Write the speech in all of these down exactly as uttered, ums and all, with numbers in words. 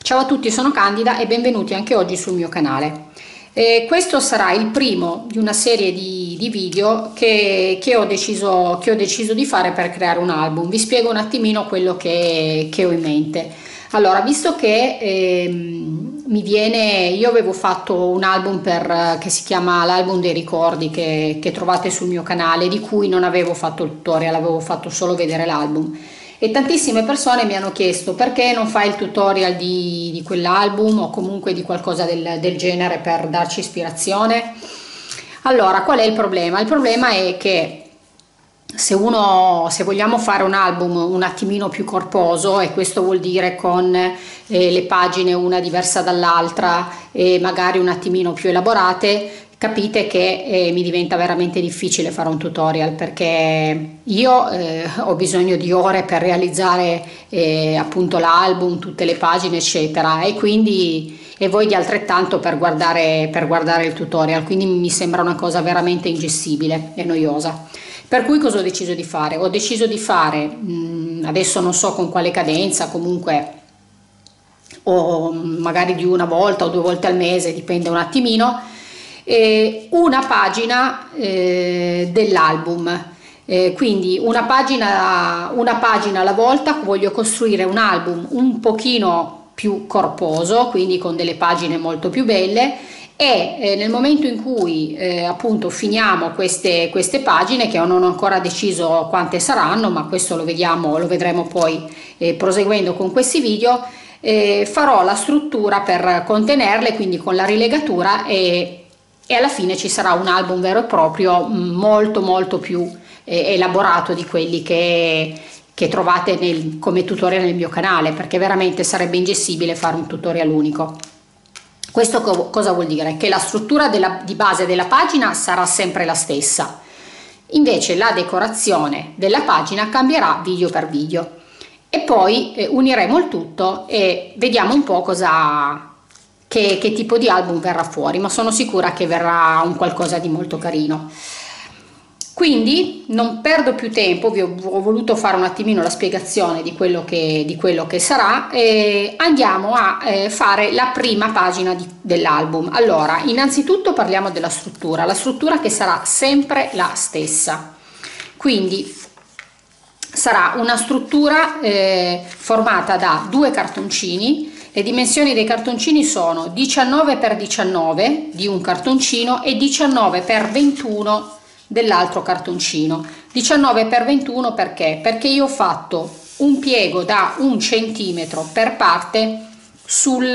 Ciao a tutti, sono Candida e benvenuti anche oggi sul mio canale. Eh, questo sarà il primo di una serie di, di video che, che, ho deciso, che ho deciso di fare per creare un album. Vi spiego un attimino quello che, che ho in mente. Allora, visto che ehm, mi viene, io avevo fatto un album per, che si chiama l'album dei ricordi che, che trovate sul mio canale, di cui non avevo fatto il tutorial, avevo fatto solo vedere l'album. E tantissime persone mi hanno chiesto perché non fai il tutorial di, di quell'album o comunque di qualcosa del, del genere per darci ispirazione. Allora, qual è il problema? Il problema è che se uno, se vogliamo fare un album un attimino più corposo, e questo vuol dire con eh, le pagine una diversa dall'altra e magari un attimino più elaborate, capite che eh, mi diventa veramente difficile fare un tutorial, perché io eh, ho bisogno di ore per realizzare eh, appunto l'album, tutte le pagine eccetera, e quindi e voi di altrettanto per guardare, per guardare il tutorial, quindi mi sembra una cosa veramente ingestibile e noiosa. Per cui cosa ho deciso di fare? Ho deciso di fare, mh, adesso non so con quale cadenza, comunque o magari di una volta o due volte al mese, dipende un attimino, eh, una pagina eh, dell'album. Eh, quindi una pagina, una pagina alla volta. Voglio costruire un album un pochino più corposo, quindi con delle pagine molto più belle, e eh, nel momento in cui eh, appunto finiamo queste, queste pagine, che non ho ancora deciso quante saranno, ma questo lo vediamo, lo vedremo poi eh, proseguendo con questi video, eh, farò la struttura per contenerle, quindi con la rilegatura, e e alla fine ci sarà un album vero e proprio molto molto più eh, elaborato di quelli che, che trovate nel, come tutorial nel mio canale, perché veramente sarebbe ingestibile fare un tutorial unico. Questo co cosa vuol dire? Che la struttura della, di base della pagina sarà sempre la stessa, invece la decorazione della pagina cambierà video per video, e poi eh, uniremo il tutto e vediamo un po' cosa Che, che tipo di album verrà fuori, ma sono sicura che verrà un qualcosa di molto carino. Quindi non perdo più tempo, vi ho, ho voluto fare un attimino la spiegazione di quello che, di quello che sarà, e andiamo a eh, fare la prima pagina dell'album. Allora, innanzitutto parliamo della struttura, la struttura che sarà sempre la stessa, quindi sarà una struttura eh, formata da due cartoncini. Le dimensioni dei cartoncini sono diciannove per diciannove di un cartoncino e diciannove per ventuno dell'altro cartoncino. diciannove per ventuno perché? Perché io ho fatto un piego da un centimetro per parte sul,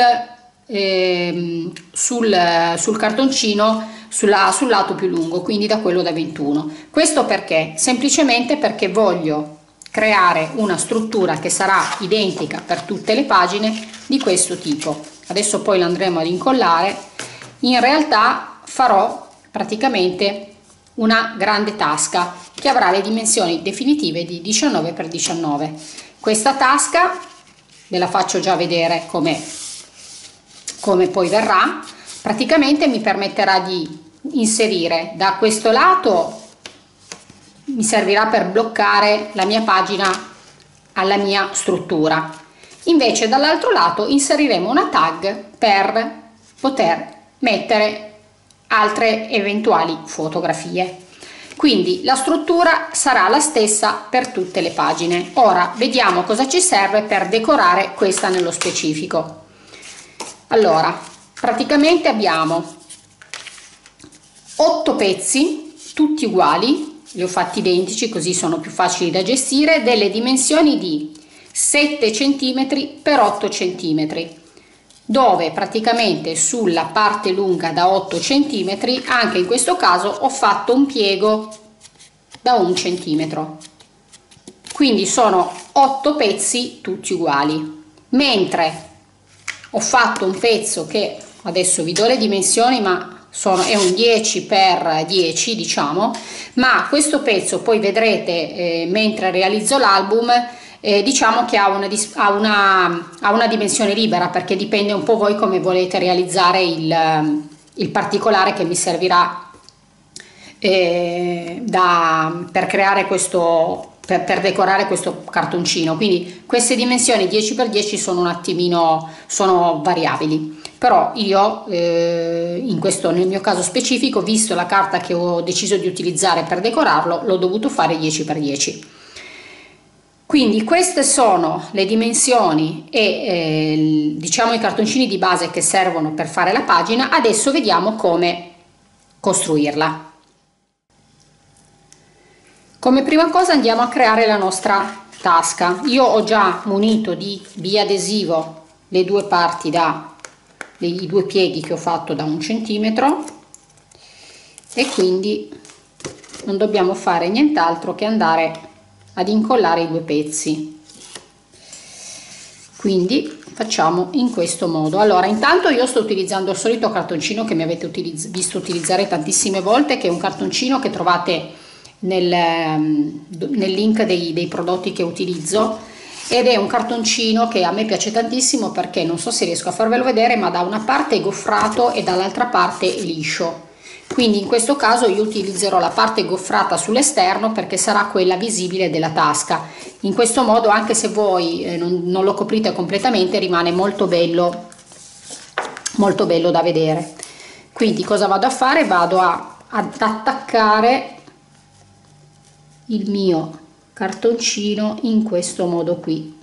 eh, sul, sul cartoncino sulla, sul lato più lungo, quindi da quello da ventuno. Questo perché? Semplicemente perché voglio creare una struttura che sarà identica per tutte le pagine di questo tipo. Adesso poi lo andremo ad incollare. In realtà farò praticamente una grande tasca che avrà le dimensioni definitive di diciannove per diciannove. Questa tasca ve la faccio già vedere come come poi verrà. Praticamente mi permetterà di inserire da questo lato, mi servirà per bloccare la mia pagina alla mia struttura, invece dall'altro lato inseriremo una tag per poter mettere altre eventuali fotografie. Quindi la struttura sarà la stessa per tutte le pagine. Ora vediamo cosa ci serve per decorare questa nello specifico. Allora, praticamente abbiamo otto pezzi tutti uguali, li ho fatti identici così sono più facili da gestire, delle dimensioni di sette centimetri per otto centimetri, dove praticamente sulla parte lunga da otto centimetri, anche in questo caso ho fatto un piego da un centimetro, quindi sono otto pezzi tutti uguali, mentre ho fatto un pezzo che adesso vi do le dimensioni, ma Sono, è un dieci per dieci, diciamo, ma questo pezzo poi vedrete eh, mentre realizzo l'album, eh, diciamo che ha una, ha, una, ha una dimensione libera, perché dipende un po' voi come volete realizzare il, il particolare che mi servirà eh, da, per creare questo, per, per decorare questo cartoncino, quindi queste dimensioni dieci per dieci sono un attimino sono variabili, però io eh, in questo, nel mio caso specifico, visto la carta che ho deciso di utilizzare per decorarlo, l'ho dovuto fare dieci per dieci. Quindi queste sono le dimensioni e eh, diciamo i cartoncini di base che servono per fare la pagina. Adesso vediamo come costruirla. Come prima cosa andiamo a creare la nostra tasca. Io ho già munito di biadesivo le due parti da i due pieghi che ho fatto da un centimetro, e quindi non dobbiamo fare nient'altro che andare ad incollare i due pezzi. Quindi facciamo in questo modo. Allora, intanto io sto utilizzando il solito cartoncino che mi avete utilizz- visto utilizzare tantissime volte, che è un cartoncino che trovate nel, nel link dei, dei prodotti che utilizzo, ed è un cartoncino che a me piace tantissimo perché non so se riesco a farvelo vedere, ma da una parte è goffrato e dall'altra parte è liscio. Quindi in questo caso io utilizzerò la parte goffrata sull'esterno perché sarà quella visibile della tasca. In questo modo, anche se voi eh, non, non lo coprite completamente, rimane molto bello, molto bello da vedere. Quindi cosa vado a fare? Vado a, ad attaccare il mio cartoncino in questo modo qui.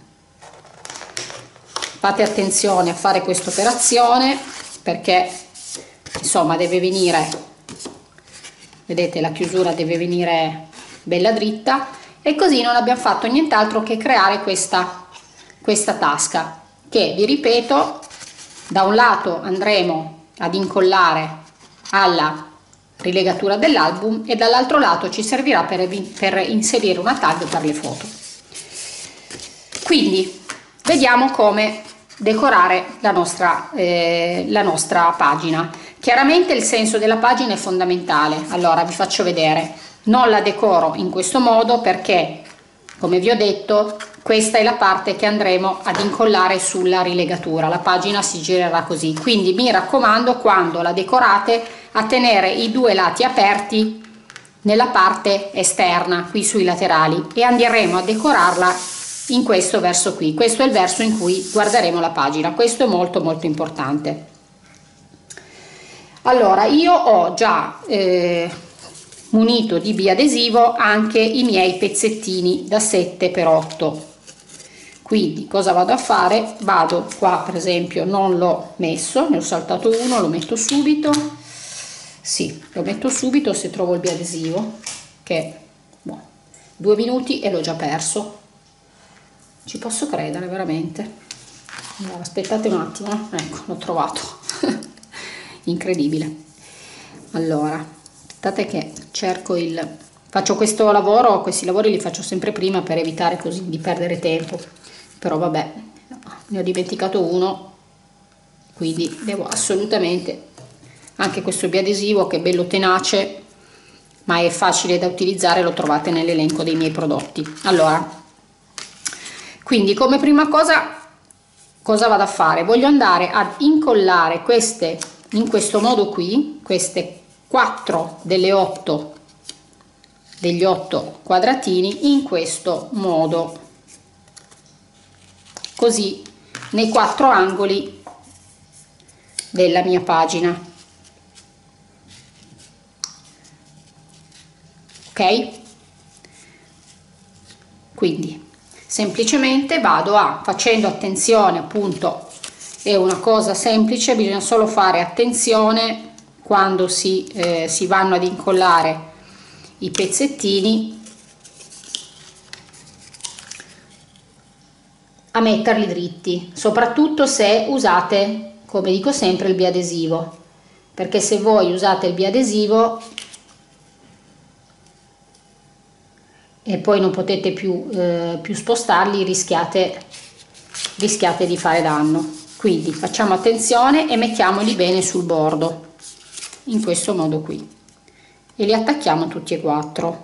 Fate attenzione a fare questa operazione perché insomma deve venire, vedete, la chiusura deve venire bella dritta, e così non abbiamo fatto nient'altro che creare questa questa tasca che, vi ripeto, da un lato andremo ad incollare alla rilegatura dell'album e dall'altro lato ci servirà per, per inserire una tag per le foto. Quindi vediamo come decorare la nostra, eh, la nostra pagina. Chiaramente il senso della pagina è fondamentale. Allora vi faccio vedere, non la decoro in questo modo perché, come vi ho detto, questa è la parte che andremo ad incollare sulla rilegatura, la pagina si girerà così, quindi mi raccomando, quando la decorate, a tenere i due lati aperti nella parte esterna, qui sui laterali, e andremo a decorarla in questo verso qui. Questo è il verso in cui guarderemo la pagina, questo è molto molto importante. Allora, io ho già eh, munito di biadesivo anche i miei pezzettini da sette per otto. Quindi cosa vado a fare? Vado qua, per esempio non l'ho messo, ne ho saltato uno, lo metto subito. Sì, lo metto subito se trovo il biadesivo, che boh, due minuti e l'ho già perso. Ci posso credere veramente. Allora, aspettate un attimo, ecco, l'ho trovato. Incredibile. Allora, aspettate che cerco il... Faccio questo lavoro, questi lavori li faccio sempre prima per evitare così di perdere tempo. Però vabbè, ne ho dimenticato uno, quindi devo assolutamente... Anche questo biadesivo che è bello tenace, ma è facile da utilizzare, lo trovate nell'elenco dei miei prodotti. Allora, quindi come prima cosa, cosa vado a fare? Voglio andare ad incollare queste, in questo modo qui, queste quattro delle otto, degli otto quadratini, in questo modo, così, nei quattro angoli della mia pagina. Ok? Quindi semplicemente vado a, facendo attenzione, appunto è una cosa semplice, bisogna solo fare attenzione quando si, eh, si vanno ad incollare i pezzettini a metterli dritti, soprattutto se usate, come dico sempre, il biadesivo, perché se voi usate il biadesivo e poi non potete più, eh, più spostarli, rischiate, rischiate di fare danno. Quindi facciamo attenzione e mettiamoli bene sul bordo, in questo modo qui, e li attacchiamo tutti e quattro.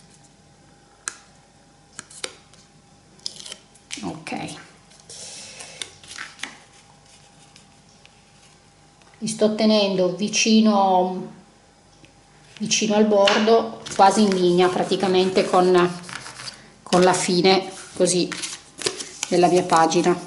Ok, li sto tenendo vicino vicino al bordo, quasi in linea praticamente con, con la fine così della mia pagina.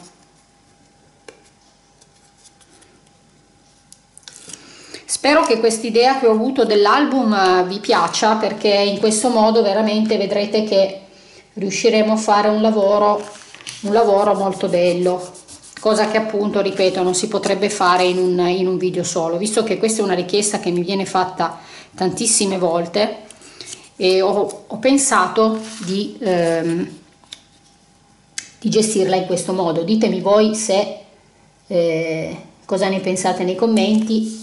Spero che quest'idea che ho avuto dell'album vi piaccia, perché in questo modo veramente vedrete che riusciremo a fare un lavoro, un lavoro molto bello, cosa che appunto, ripeto, non si potrebbe fare in un, in un video solo, visto che questa è una richiesta che mi viene fatta tantissime volte, e ho, ho pensato di, ehm, di gestirla in questo modo. Ditemi voi se eh, cosa ne pensate nei commenti.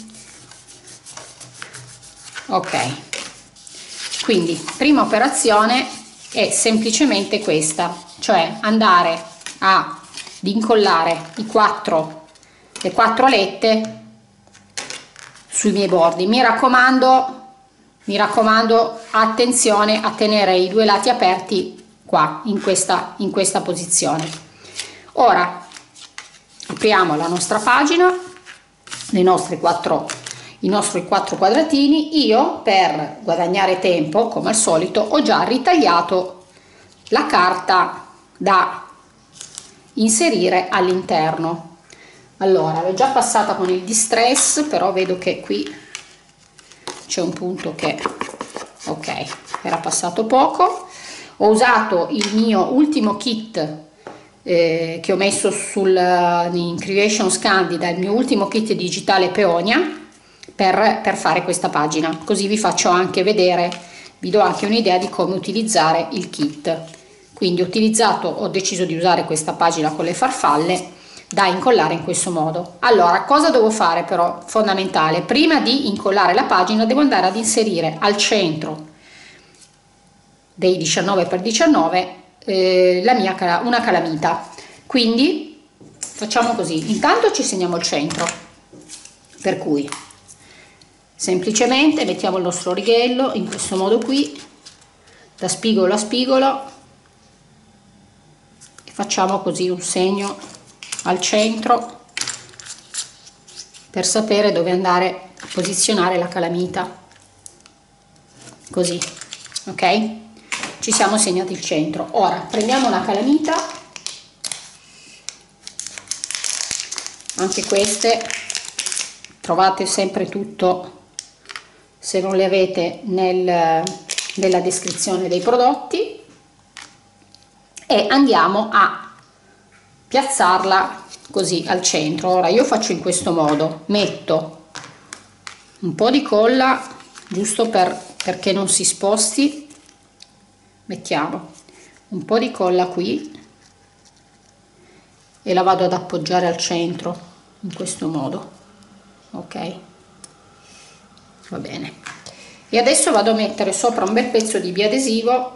Ok, quindi prima operazione è semplicemente questa, cioè andare ad incollare i quattro, le quattro alette sui miei bordi. Mi raccomando, mi raccomando, attenzione a tenere i due lati aperti qua, in questa, in questa posizione. Ora apriamo la nostra pagina, le nostre quattro i nostri quattro quadratini. Io, per guadagnare tempo, come al solito, ho già ritagliato la carta da inserire all'interno. Allora, l'ho già passata con il distress, però vedo che qui c'è un punto che, ok, era passato poco. Ho usato il mio ultimo kit eh, che ho messo sul, in Creations Candida, il mio ultimo kit digitale Peonia, Per, per fare questa pagina, così vi faccio anche vedere, vi do anche un'idea di come utilizzare il kit. Quindi ho utilizzato, ho deciso di usare questa pagina con le farfalle da incollare in questo modo. Allora, cosa devo fare però? Fondamentale, prima di incollare la pagina devo andare ad inserire al centro dei diciannove per diciannove eh, la mia, una calamita. Quindi facciamo così, intanto ci segniamo il centro, per cui semplicemente mettiamo il nostro righello in questo modo qui, da spigolo a spigolo, e facciamo così un segno al centro per sapere dove andare a posizionare la calamita. Così, ok? Ci siamo segnati il centro. Ora prendiamo la calamita, anche queste trovate sempre tutto, se non le avete, nel, nella descrizione dei prodotti, e andiamo a piazzarla così al centro. Ora io faccio in questo modo, metto un po' di colla giusto per, perché non si sposti, mettiamo un po' di colla qui e la vado ad appoggiare al centro in questo modo, ok? Va bene, e adesso vado a mettere sopra un bel pezzo di biadesivo,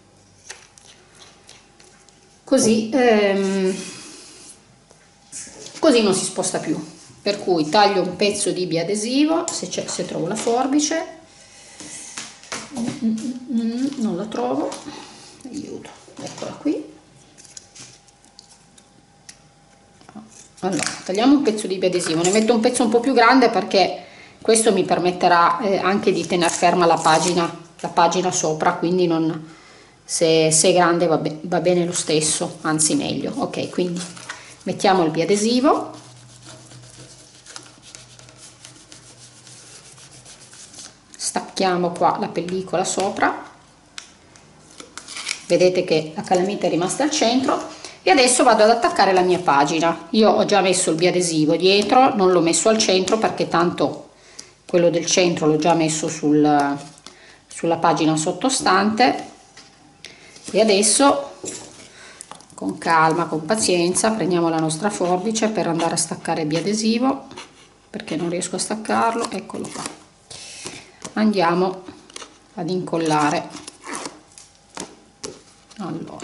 così ehm, così non si sposta più, per cui taglio un pezzo di biadesivo, se, c'è, se trovo la forbice, non la trovo, aiuto, eccola qui. Allora tagliamo un pezzo di biadesivo, ne metto un pezzo un po' più grande perché questo mi permetterà eh, anche di tenere ferma la pagina, la pagina sopra, quindi non, se, se è grande va, be va bene lo stesso, anzi meglio. Ok, quindi mettiamo il biadesivo, stacchiamo qua la pellicola sopra, vedete che la calamita è rimasta al centro, e adesso vado ad attaccare la mia pagina. Io ho già messo il biadesivo dietro, non l'ho messo al centro perché tanto quello del centro l'ho già messo sul, sulla pagina sottostante, e adesso con calma, con pazienza, prendiamo la nostra forbice per andare a staccare il biadesivo, perché non riesco a staccarlo, eccolo qua. Andiamo ad incollare. Allora,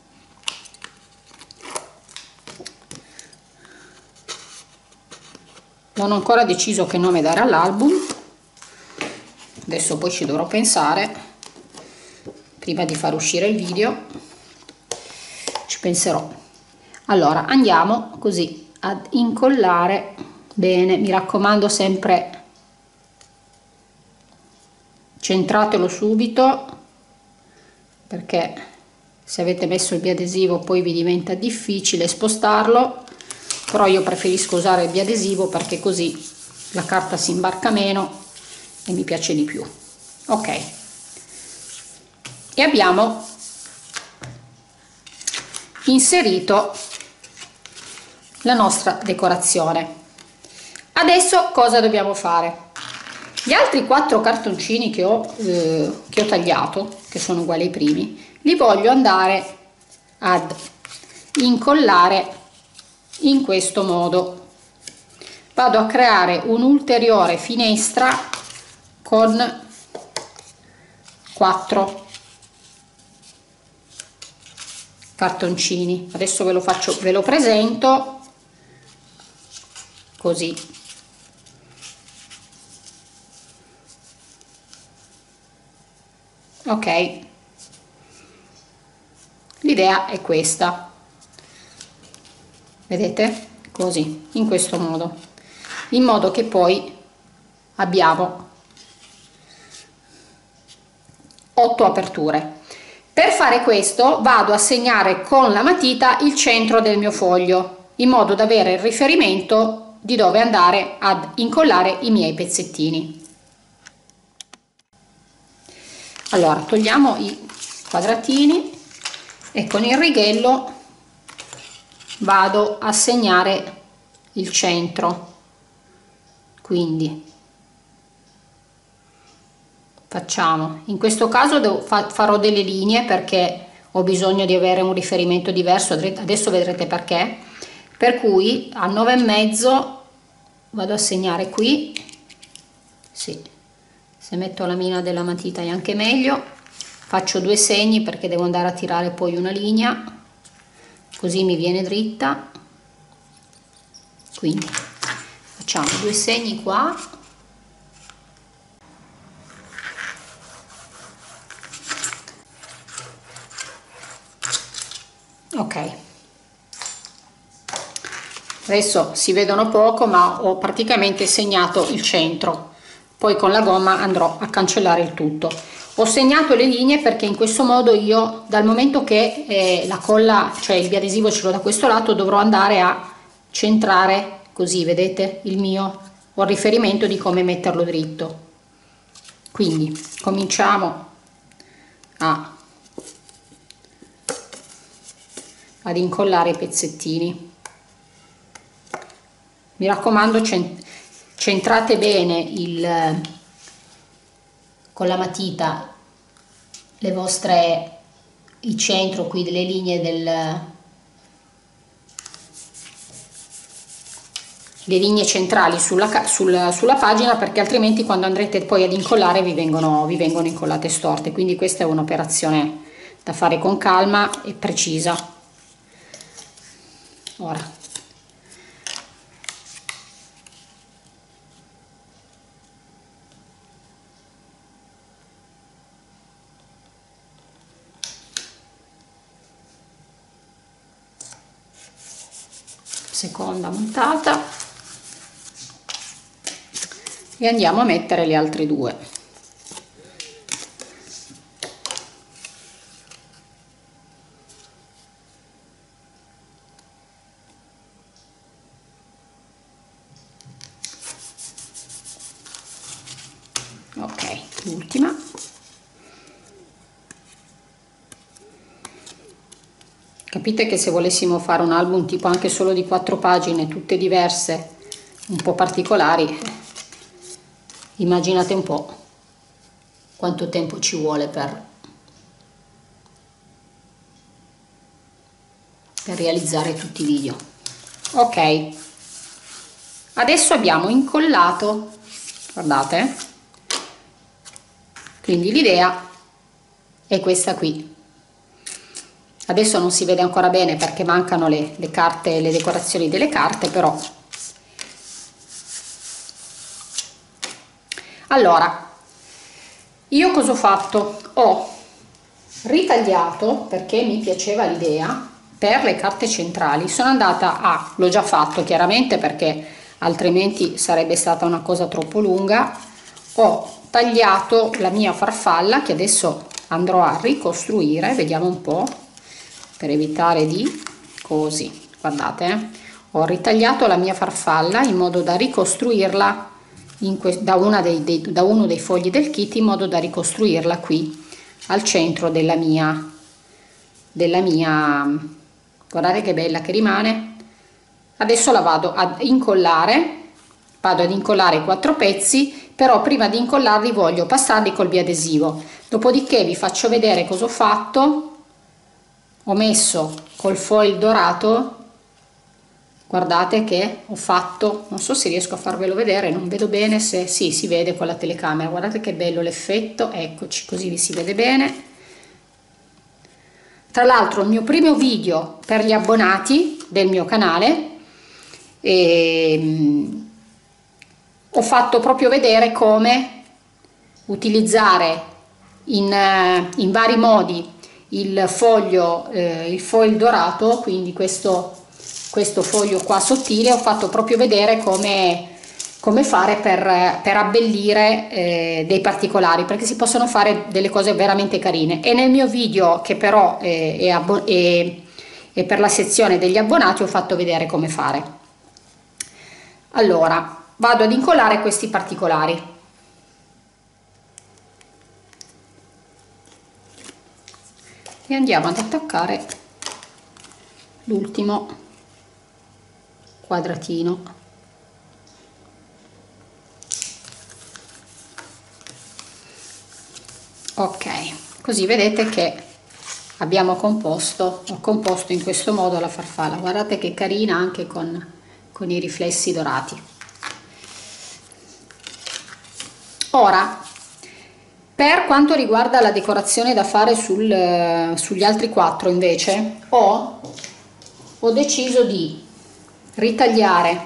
non ho ancora deciso che nome dare all'album, adesso poi ci dovrò pensare, prima di far uscire il video ci penserò. Allora andiamo così ad incollare bene, mi raccomando sempre centratelo subito, perché se avete messo il biadesivo poi vi diventa difficile spostarlo, però io preferisco usare il biadesivo perché così la carta si imbarca meno e mi piace di più. Ok, e abbiamo inserito la nostra decorazione. Adesso cosa dobbiamo fare? Gli altri quattro cartoncini che ho, eh, che ho tagliato, che sono uguali ai primi, li voglio andare ad incollare in questo modo. Vado a creare un'ulteriore finestra con quattro cartoncini. Adesso ve lo faccio, ve lo presento così. Ok, l'idea è questa, vedete, così, in questo modo, in modo che poi abbiamo otto aperture. Per fare questo vado a segnare con la matita il centro del mio foglio, in modo da avere il riferimento di dove andare ad incollare i miei pezzettini. Allora, togliamo i quadratini e con il righello vado a segnare il centro, quindi facciamo, in questo caso devo, fa, farò delle linee perché ho bisogno di avere un riferimento diverso, adesso vedrete perché, per cui a nove e mezzo vado a segnare qui, sì, se metto la mina della matita è anche meglio, faccio due segni perché devo andare a tirare poi una linea, così mi viene dritta, quindi facciamo due segni qua, ok, adesso si vedono poco ma ho praticamente segnato il centro, poi con la gomma andrò a cancellare il tutto. Ho segnato le linee perché in questo modo io, dal momento che eh, la colla, cioè il biadesivo ce l'ho da questo lato, dovrò andare a centrare così, vedete, il mio, ho il riferimento di come metterlo dritto. Quindi cominciamo a ad incollare i pezzettini. Mi raccomando, centrate bene il con la matita le vostre, il centro qui delle linee del, le linee centrali sulla, sulla, sulla pagina, perché altrimenti quando andrete poi ad incollare vi vengono, vi vengono incollate storte, quindi questa è un'operazione da fare con calma e precisa. Ora seconda montata e andiamo a mettere le altre due. Ok, l'ultima. Capite che se volessimo fare un album tipo anche solo di quattro pagine, tutte diverse, un po' particolari, immaginate un po' quanto tempo ci vuole per, per realizzare tutti i video. Ok, adesso abbiamo incollato, guardate, quindi l'idea è questa qui. Adesso non si vede ancora bene perché mancano le, le carte, le decorazioni delle carte, però. Allora, io cosa ho fatto? Ho ritagliato, perché mi piaceva l'idea, per le carte centrali, sono andata a, l'ho già fatto chiaramente perché altrimenti sarebbe stata una cosa troppo lunga, ho tagliato la mia farfalla che adesso andrò a ricostruire, vediamo un po'. per evitare di così, guardate, eh, ho ritagliato la mia farfalla in modo da ricostruirla in da, una dei, dei, da uno dei fogli del kit, in modo da ricostruirla qui al centro della mia della mia guardate che bella che rimane. Adesso la vado ad incollare, vado ad incollare i quattro pezzi, però prima di incollarli voglio passarli col biadesivo, dopodiché vi faccio vedere cosa ho fatto. Ho messo col foil dorato, guardate che ho fatto, non so se riesco a farvelo vedere, non vedo bene se sì, si vede con la telecamera, guardate che bello l'effetto, eccoci, così vi si vede bene. Tra l'altro il mio primo video per gli abbonati del mio canale, e ho fatto proprio vedere come utilizzare in, in vari modi il foglio, eh, il foil dorato, quindi questo questo foglio qua sottile. Ho fatto proprio vedere come, come fare per, per abbellire eh, dei particolari, perché si possono fare delle cose veramente carine. E nel mio video, che però è, è, è, è per la sezione degli abbonati, ho fatto vedere come fare. Allora vado ad incollare questi particolari. E andiamo ad attaccare l'ultimo quadratino. Ok, così vedete che abbiamo composto, ho composto in questo modo la farfalla. Guardate che carina, anche con, con i riflessi dorati. Ora, per quanto riguarda la decorazione da fare sul, sugli altri quattro, invece ho, ho deciso di ritagliare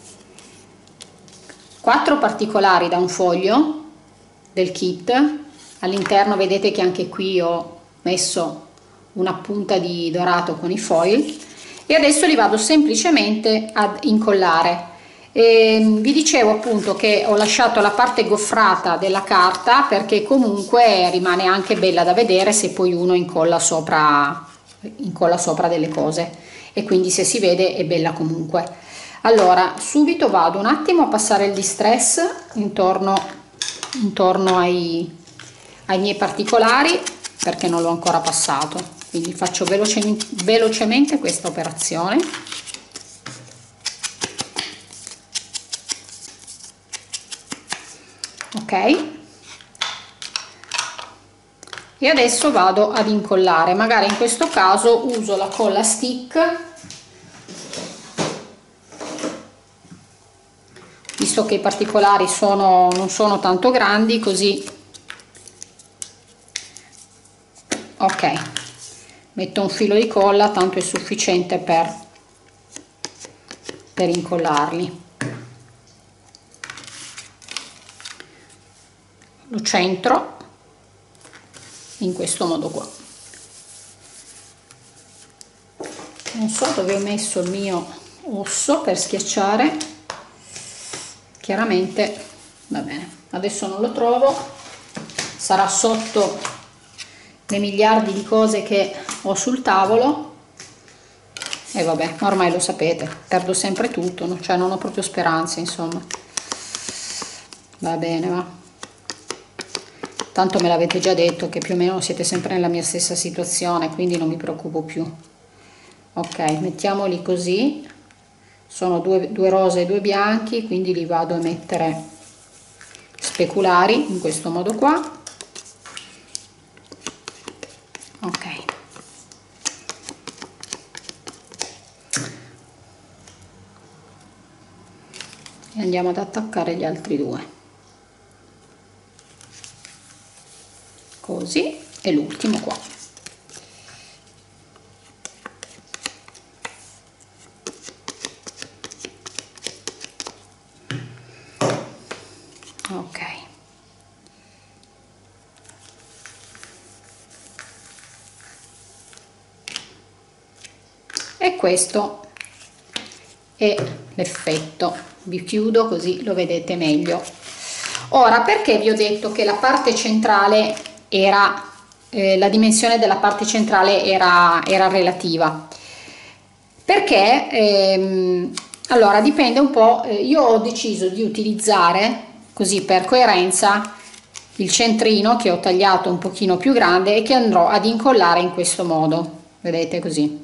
quattro particolari da un foglio del kit. All'interno vedete che anche qui ho messo una punta di dorato con i foil, e adesso li vado semplicemente ad incollare. E vi dicevo appunto che ho lasciato la parte goffrata della carta perché comunque rimane anche bella da vedere se poi uno incolla sopra, incolla sopra delle cose, e quindi se si vede è bella comunque. Allora subito vado un attimo a passare il distress intorno, intorno ai, ai miei particolari, perché non l'ho ancora passato, quindi faccio velocemente, velocemente questa operazione. Ok, e adesso vado ad incollare. Magari in questo caso uso la colla stick, visto che i particolari sono, non sono tanto grandi, così. Ok, metto un filo di colla, tanto è sufficiente per, per incollarli. Lo centro in questo modo qua. Non so dove ho messo il mio osso per schiacciare, chiaramente va bene, adesso non lo trovo, sarà sotto le miliardi di cose che ho sul tavolo, e vabbè, ormai lo sapete, perdo sempre tutto, no? Cioè non ho proprio speranze, insomma. Va bene, va. Tanto me l'avete già detto che più o meno siete sempre nella mia stessa situazione, quindi non mi preoccupo più. Ok, mettiamoli così. Sono due, due rose e due bianchi, quindi li vado a mettere speculari in questo modo qua. Ok. E andiamo ad attaccare gli altri due. Così, e l'ultimo qua. Ok, e questo è l'effetto. Vi chiudo così lo vedete meglio. Ora, perché vi ho detto che la parte centrale era eh, la dimensione della parte centrale era, era relativa, perché ehm, allora dipende un po', eh, io ho deciso di utilizzare così per coerenza il centrino che ho tagliato un pochino più grande e che andrò ad incollare in questo modo, vedete, così.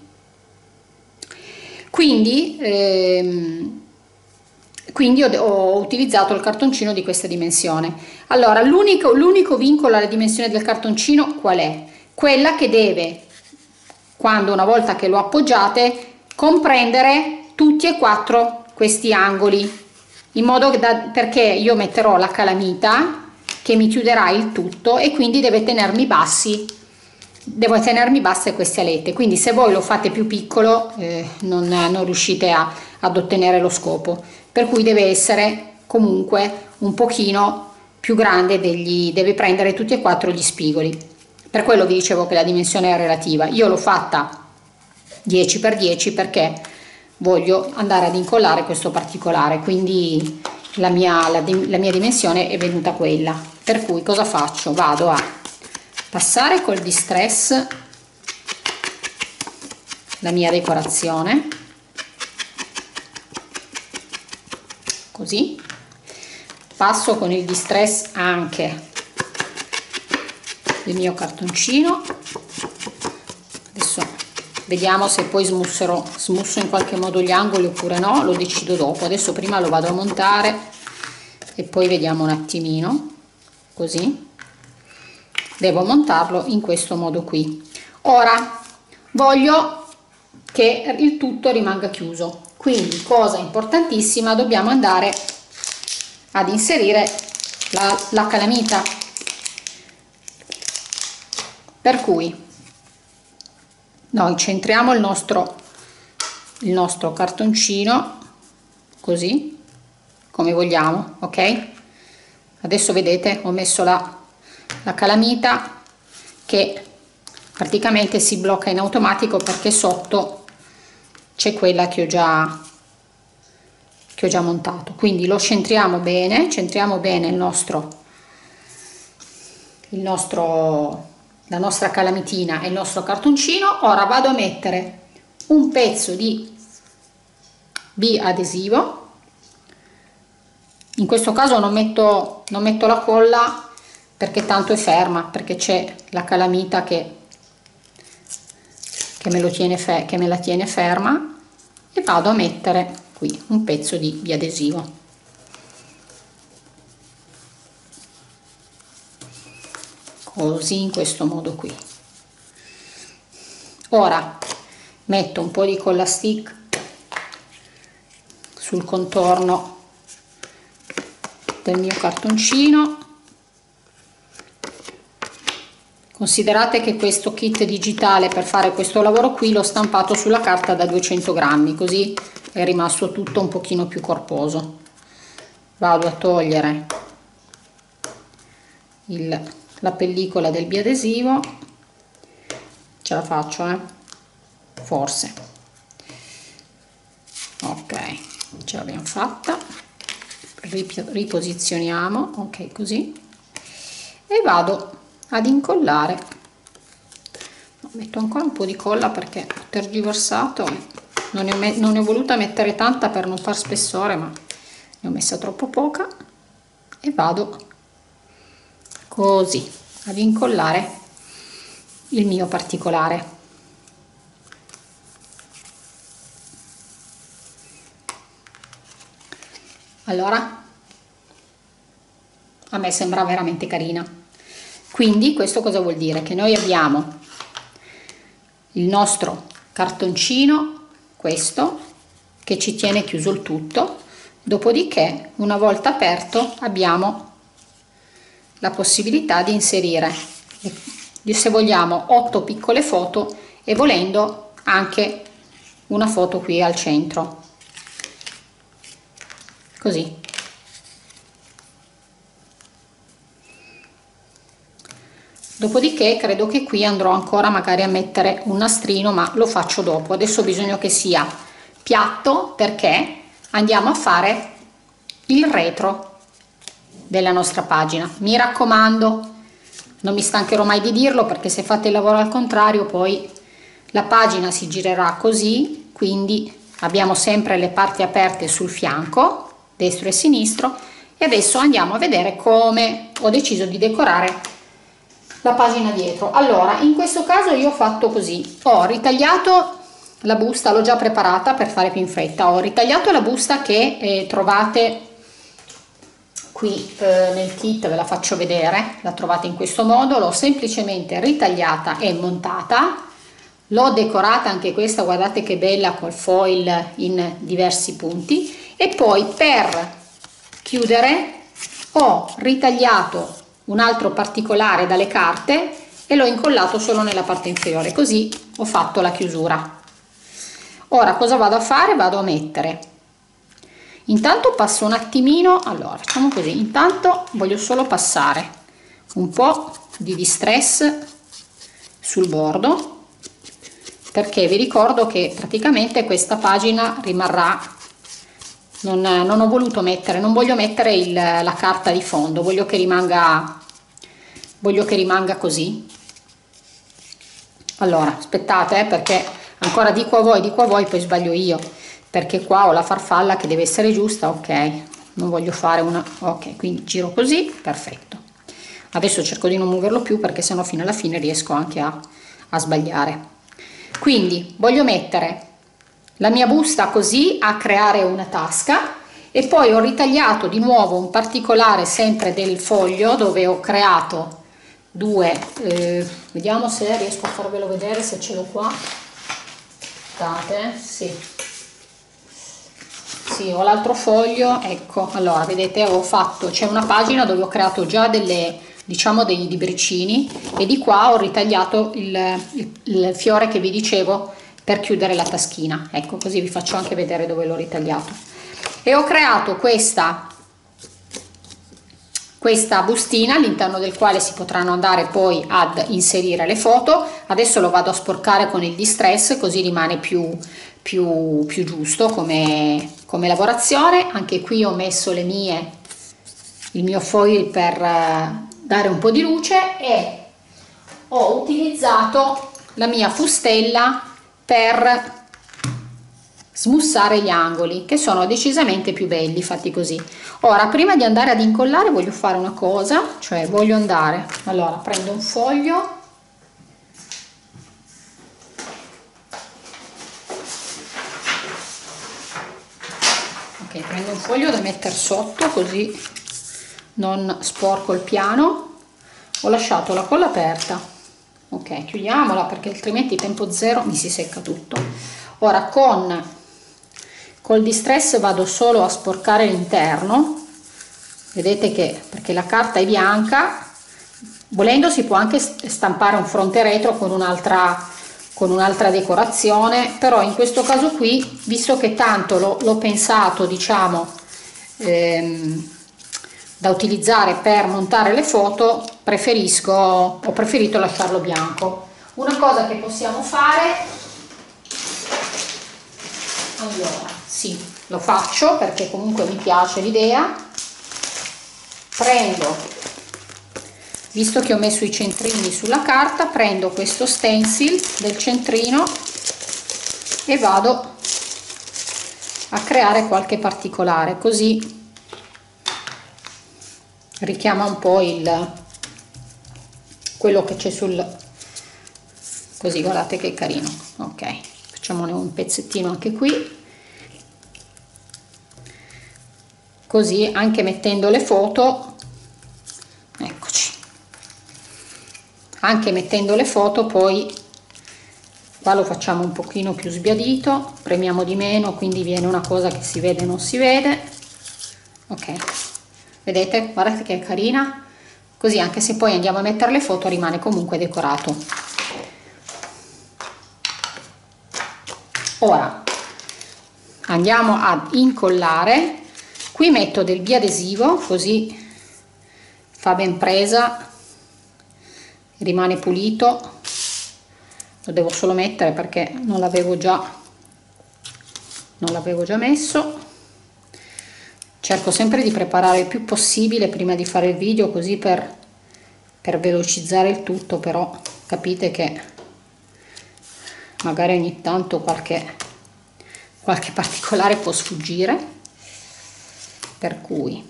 Quindi ehm, quindi ho, ho utilizzato il cartoncino di questa dimensione. Allora, l'unico l'unico vincolo alla dimensione del cartoncino qual è? Quella che deve, quando una volta che lo appoggiate, comprendere tutti e quattro questi angoli, in modo da, perché io metterò la calamita che mi chiuderà il tutto e quindi deve tenermi bassi, devo tenermi basse queste alette. Quindi se voi lo fate più piccolo eh, non, non riuscite a, ad ottenere lo scopo, per cui deve essere comunque un pochino più grande degli, deve prendere tutti e quattro gli spigoli. Per quello vi dicevo che la dimensione è relativa. Io l'ho fatta dieci per dieci perché voglio andare ad incollare questo particolare, quindi la mia, la, la mia dimensione è venuta quella. Per cui cosa faccio? Vado a passare col distress la mia decorazione, così, passo con il distress anche il mio cartoncino. Adesso vediamo se poi smusserò, smusso in qualche modo gli angoli oppure no, lo decido dopo. Adesso prima lo vado a montare e poi vediamo un attimino, così. Devo montarlo in questo modo qui. Ora voglio che il tutto rimanga chiuso, quindi cosa importantissima, dobbiamo andare ad inserire la, la calamita, per cui noi centriamo il nostro il nostro cartoncino così come vogliamo, ok? Adesso vedete ho messo la la calamita che praticamente si blocca in automatico perché sotto c'è quella che ho già che ho già montato, quindi lo centriamo bene, centriamo bene il nostro il nostro la nostra calamitina e il nostro cartoncino. Ora vado a mettere un pezzo di biadesivo, in questo caso non metto non metto la colla perché tanto è ferma, perché c'è la calamita che, che, me lo tiene fe, che me la tiene ferma, e vado a mettere qui un pezzo di biadesivo. Così, in questo modo qui. Ora metto un po' di colla stick sul contorno del mio cartoncino. Considerate che questo kit digitale per fare questo lavoro qui l'ho stampato sulla carta da duecento grammi, così è rimasto tutto un pochino più corposo. Vado a togliere il, la pellicola del biadesivo, ce la faccio, eh? Forse. Ok, ce l'abbiamo fatta. Riposizioniamo, ok, così, e vado ad incollare. Metto ancora un po' di colla perché ho tergiversato, non ne ho, non ne ho voluta mettere tanta per non far spessore, ma ne ho messa troppo poca, e vado così ad incollare il mio particolare. Allora a me sembra veramente carina. Quindi questo cosa vuol dire? Che noi abbiamo il nostro cartoncino, questo, che ci tiene chiuso il tutto, dopodiché una volta aperto abbiamo la possibilità di inserire, se vogliamo, otto piccole foto e volendo anche una foto qui al centro, così. Dopodiché credo che qui andrò ancora magari a mettere un nastrino, ma lo faccio dopo. Adesso ho bisogno che sia piatto perché andiamo a fare il retro della nostra pagina. Mi raccomando, non mi stancherò mai di dirlo, perché se fate il lavoro al contrario poi la pagina si girerà così, quindi abbiamo sempre le parti aperte sul fianco destro e sinistro. E adesso andiamo a vedere come ho deciso di decorare la pagina dietro. Allora, in questo caso io ho fatto così: ho ritagliato la busta, l'ho già preparata per fare più in fretta, ho ritagliato la busta che eh, trovate qui eh, nel kit, ve la faccio vedere, la trovate in questo modo, l'ho semplicemente ritagliata e montata, l'ho decorata anche questa, guardate che bella, col foil in diversi punti, e poi per chiudere ho ritagliato un altro particolare dalle carte e l'ho incollato solo nella parte inferiore, così ho fatto la chiusura. Ora cosa vado a fare? Vado a mettere, intanto passo un attimino, allora facciamo così, intanto voglio solo passare un po' di distress sul bordo, perché vi ricordo che praticamente questa pagina rimarrà, non, non ho voluto mettere, non voglio mettere il, la carta di fondo, voglio che rimanga, voglio che rimanga così. Allora aspettate, eh, perché ancora dico a voi, dico a voi, poi sbaglio io, perché qua ho la farfalla che deve essere giusta, ok, non voglio fare una, ok, quindi giro così, perfetto. Adesso cerco di non muoverlo più, perché sennò fino alla fine riesco anche a, a sbagliare. Quindi voglio mettere la mia busta così a creare una tasca, e poi ho ritagliato di nuovo un particolare sempre del foglio dove ho creato due, eh, vediamo se riesco a farvelo vedere, se ce l'ho qua, aspettate, sì, sì, ho l'altro foglio, ecco, allora vedete, ho fatto, c'è una pagina dove ho creato già delle, diciamo, dei libricini, e di qua ho ritagliato il, il, il fiore che vi dicevo per chiudere la taschina, ecco, così vi faccio anche vedere dove l'ho ritagliato. E ho creato questa questa bustina all'interno del quale si potranno andare poi ad inserire le foto. Adesso lo vado a sporcare con il distress, così rimane più, più, più giusto come, come lavorazione. Anche qui ho messo le mie, il mio foil per dare un po' di luce, e ho utilizzato la mia fustella per smussare gli angoli, che sono decisamente più belli fatti così. Ora, prima di andare ad incollare, voglio fare una cosa, cioè voglio andare, allora prendo un foglio, ok, prendo un foglio da mettere sotto, così non sporco il piano. Ho lasciato la colla aperta, ok, chiudiamola, perché altrimenti tempo zero mi si secca tutto. Ora con col distress vado solo a sporcare l'interno, vedete che, perché la carta è bianca, volendo si può anche stampare un fronte retro con un'altra con un'altra decorazione, però in questo caso qui, visto che tanto l'ho pensato, diciamo, ehm, da utilizzare per montare le foto, preferisco ho preferito lasciarlo bianco. Una cosa che possiamo fare, allora sì, lo faccio perché comunque mi piace l'idea, prendo, visto che ho messo i centrini sulla carta, prendo questo stencil del centrino e vado a creare qualche particolare, così richiama un po' il quello che c'è sul, così guardate che carino, ok, facciamone un pezzettino anche qui, così anche mettendo le foto, eccoci, anche mettendo le foto poi qua lo facciamo un pochino più sbiadito, premiamo di meno, quindi viene una cosa che si vede non si vede, ok, vedete, guardate che è carina, così anche se poi andiamo a mettere le foto rimane comunque decorato. Ora andiamo ad incollare. Qui metto del biadesivo, così fa ben presa, rimane pulito. Lo devo solo mettere perché non l'avevo già non l'avevo già messo. Cerco sempre di preparare il più possibile prima di fare il video, così per per velocizzare il tutto, però capite che magari ogni tanto qualche, qualche particolare può sfuggire, per cui,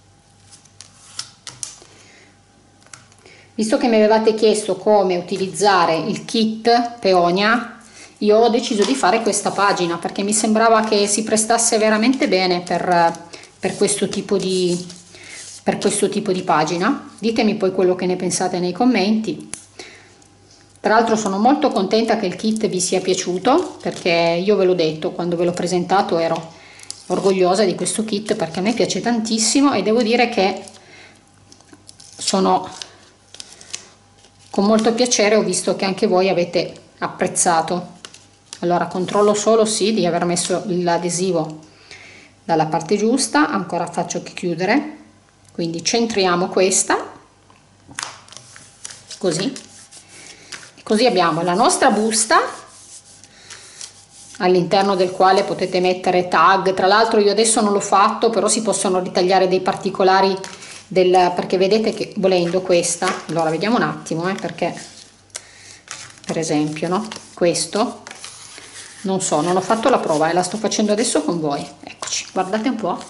visto che mi avevate chiesto come utilizzare il kit Peonia, io ho deciso di fare questa pagina perché mi sembrava che si prestasse veramente bene per, per questo tipo di, per questo tipo di pagina. Ditemi poi quello che ne pensate nei commenti. Tra l'altro sono molto contenta che il kit vi sia piaciuto, perché io ve l'ho detto, quando ve l'ho presentato ero orgogliosa di questo kit perché a me piace tantissimo e devo dire che sono con molto piacere, ho visto che anche voi avete apprezzato. Allora controllo solo sì di aver messo l'adesivo dalla parte giusta, ancora faccio che chiudere, quindi centriamo questa così, così abbiamo la nostra busta all'interno del quale potete mettere tag. Tra l'altro io adesso non l'ho fatto, però si possono ritagliare dei particolari del, perché vedete che volendo questa, allora vediamo un attimo eh, perché per esempio no questo non so, non ho fatto la prova e la sto facendo adesso con voi, eccoci, guardate un po'.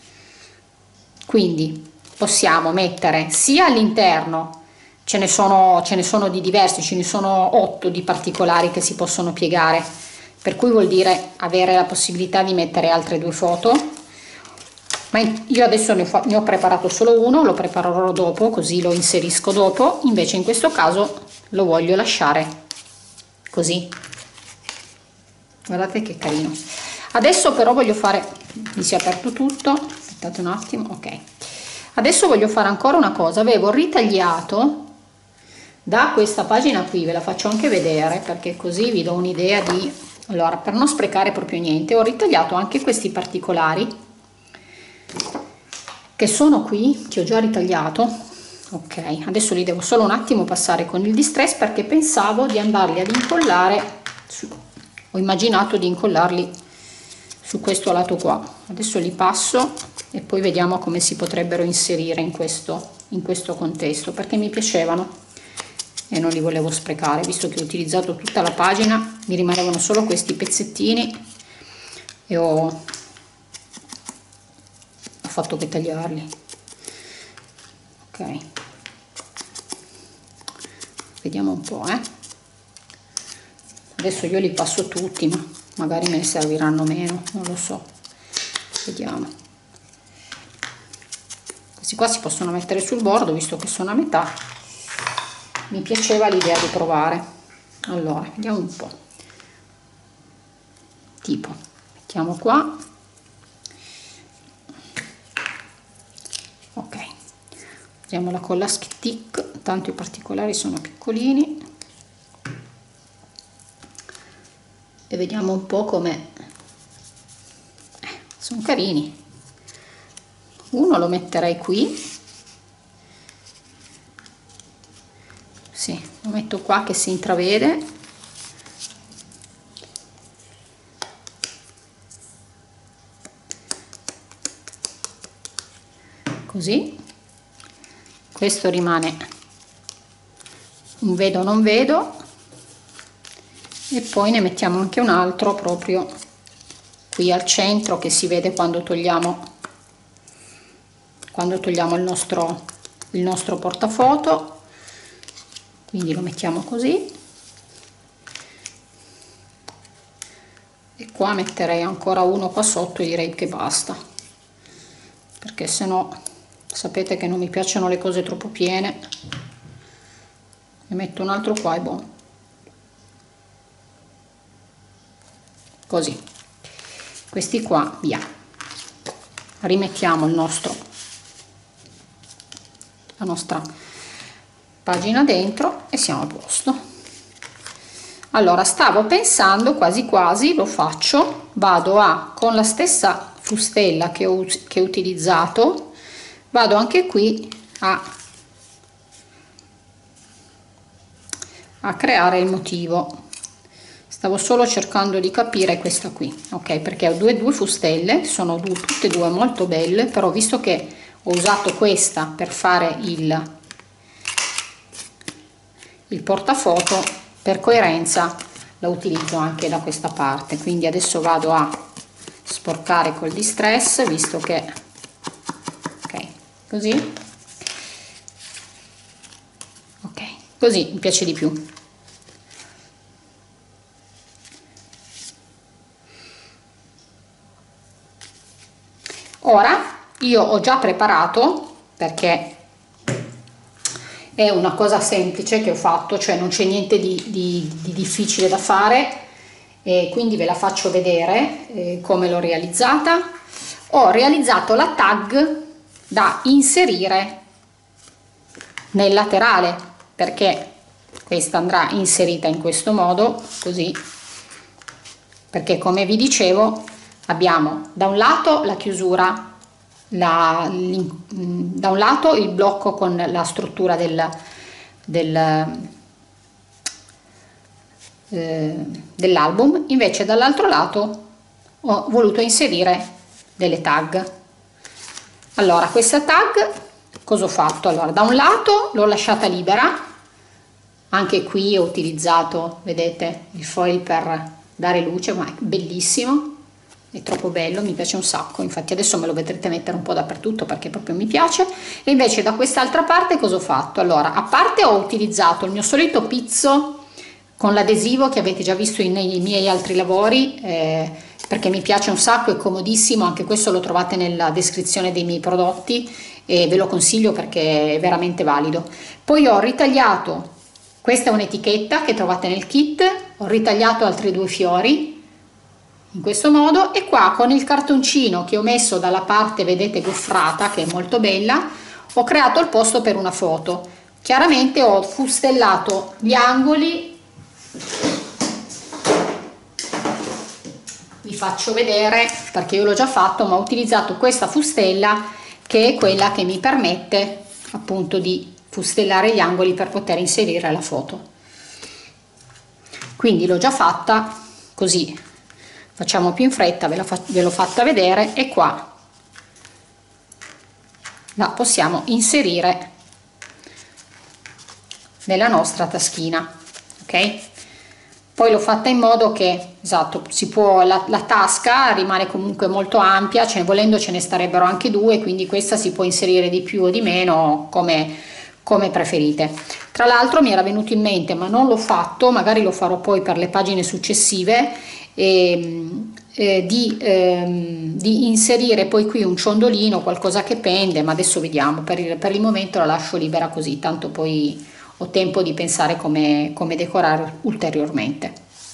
Quindi possiamo mettere sia all'interno, ce ne sono ce ne sono di diversi, ce ne sono otto di particolari che si possono piegare, per cui vuol dire avere la possibilità di mettere altre due foto, ma io adesso ne ho, ne ho preparato solo uno, lo preparerò dopo così lo inserisco dopo, invece in questo caso lo voglio lasciare così. Guardate che carino. Adesso però voglio fare, mi si è aperto tutto, aspettate un attimo, ok. Adesso voglio fare ancora una cosa, avevo ritagliato da questa pagina qui, ve la faccio anche vedere perché così vi do un'idea di, allora per non sprecare proprio niente, ho ritagliato anche questi particolari che sono qui, che ho già ritagliato, ok. Adesso li devo solo un attimo passare con il distress perché pensavo di andarli ad incollare su, ho immaginato di incollarli su questo lato qua. Adesso li passo e poi vediamo come si potrebbero inserire in questo, in questo contesto, perché mi piacevano e non li volevo sprecare, visto che ho utilizzato tutta la pagina, mi rimanevano solo questi pezzettini e ho, ho fatto che tagliarli. Ok, vediamo un po', eh. Adesso io li passo tutti, ma magari me ne serviranno meno, non lo so, vediamo. Questi qua si possono mettere sul bordo, visto che sono a metà, mi piaceva l'idea di provare. Allora, vediamo un po', tipo, mettiamo qua, ok, usiamola con la stick, tanto i particolari sono piccolini. E vediamo un po' come eh, sono carini. Uno lo metterei qui, sì, lo metto qua che si intravede, così. Questo rimane un vedo non vedo e poi ne mettiamo anche un altro proprio qui al centro che si vede quando togliamo quando togliamo il nostro il nostro portafoto, quindi lo mettiamo così e qua metterei ancora uno qua sotto e direi che basta, perché se no sapete che non mi piacciono le cose troppo piene, ne metto un altro qua e buono. Così, questi qua via, rimettiamo il nostro la nostra pagina dentro e siamo a posto. Allora stavo pensando quasi quasi lo faccio, vado a con la stessa fustella che ho, che ho utilizzato, vado anche qui a a creare il motivo. Stavo solo cercando di capire questa qui, ok, perché ho due, due fustelle, sono due, tutte e due molto belle, però visto che ho usato questa per fare il il portafoto per coerenza la utilizzo anche da questa parte, quindi adesso vado a sporcare col distress, visto che ok, così ok, così mi piace di più. Ora io ho già preparato, perché è una cosa semplice che ho fatto, cioè non c'è niente di, di, di difficile da fare, e quindi ve la faccio vedere eh, come l'ho realizzata. Ho realizzato la tag da inserire nel laterale, perché questa andrà inserita in questo modo, così, perché come vi dicevo abbiamo da un lato la chiusura, la, da un lato il blocco con la struttura del, del, eh, dell'album, invece dall'altro lato ho voluto inserire delle tag. Allora, questa tag cosa ho fatto? Allora, da un lato l'ho lasciata libera, anche qui ho utilizzato, vedete, il foil per dare luce, ma è bellissimo, è troppo bello, mi piace un sacco, infatti adesso me lo vedrete mettere un po' dappertutto perché proprio mi piace. E invece da quest'altra parte cosa ho fatto? Allora, a parte ho utilizzato il mio solito pizzo con l'adesivo che avete già visto nei miei altri lavori, eh, perché mi piace un sacco, è comodissimo, anche questo lo trovate nella descrizione dei miei prodotti e ve lo consiglio perché è veramente valido. Poi ho ritagliato, questa è un'etichetta che trovate nel kit, ho ritagliato altri due fiori in questo modo, e qua con il cartoncino che ho messo dalla parte, vedete, goffrata, che è molto bella, ho creato il posto per una foto. Chiaramente ho fustellato gli angoli, vi faccio vedere perché io l'ho già fatto, ma ho utilizzato questa fustella che è quella che mi permette appunto di fustellare gli angoli per poter inserire la foto. Quindi l'ho già fatta, così facciamo più in fretta, ve l'ho fatta vedere, e qua la possiamo inserire nella nostra taschina, ok? Poi l'ho fatta in modo che, esatto, si può, la, la tasca rimane comunque molto ampia, cioè volendo ce ne starebbero anche due, quindi questa si può inserire di più o di meno come, come preferite. Tra l'altro mi era venuto in mente, ma non l'ho fatto, magari lo farò poi per le pagine successive, e, eh, di, ehm, di inserire poi qui un ciondolino, qualcosa che pende, ma adesso vediamo, per il, per il momento la lascio libera così, tanto poi ho tempo di pensare come, come decorare ulteriormente.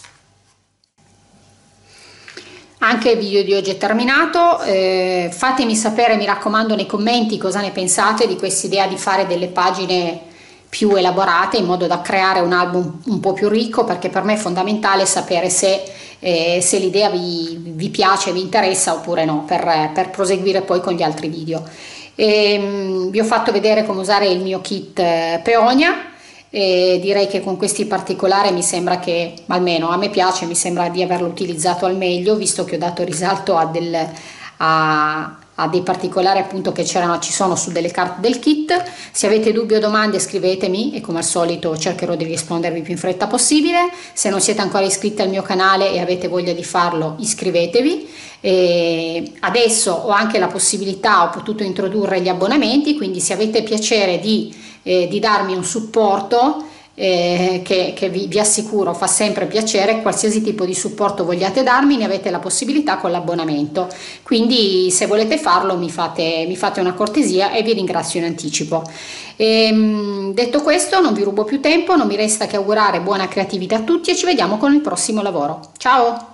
Anche il video di oggi è terminato, eh, fatemi sapere, mi raccomando, nei commenti cosa ne pensate di questa idea di fare delle pagine più elaborate in modo da creare un album un po' più ricco, perché per me è fondamentale sapere se, eh, se l'idea vi, vi piace, vi interessa oppure no, per, per proseguire poi con gli altri video. E, mh, vi ho fatto vedere come usare il mio kit eh, Peonia, e direi che con questi particolari mi sembra che, almeno a me piace, mi sembra di averlo utilizzato al meglio, visto che ho dato risalto a, del, a, a dei particolari appunto che c'erano, ci sono su delle carte del kit. Se avete dubbi o domande scrivetemi e come al solito cercherò di rispondervi più in fretta possibile. Se non siete ancora iscritti al mio canale e avete voglia di farlo, iscrivetevi. E adesso ho anche la possibilità, ho potuto introdurre gli abbonamenti, quindi se avete piacere di, eh, di darmi un supporto, eh, che, che vi, vi assicuro fa sempre piacere, qualsiasi tipo di supporto vogliate darmi ne avete la possibilità con l'abbonamento, quindi se volete farlo mi fate, mi fate una cortesia e vi ringrazio in anticipo. E, detto questo, non vi rubo più tempo, non mi resta che augurare buona creatività a tutti e ci vediamo con il prossimo lavoro. Ciao!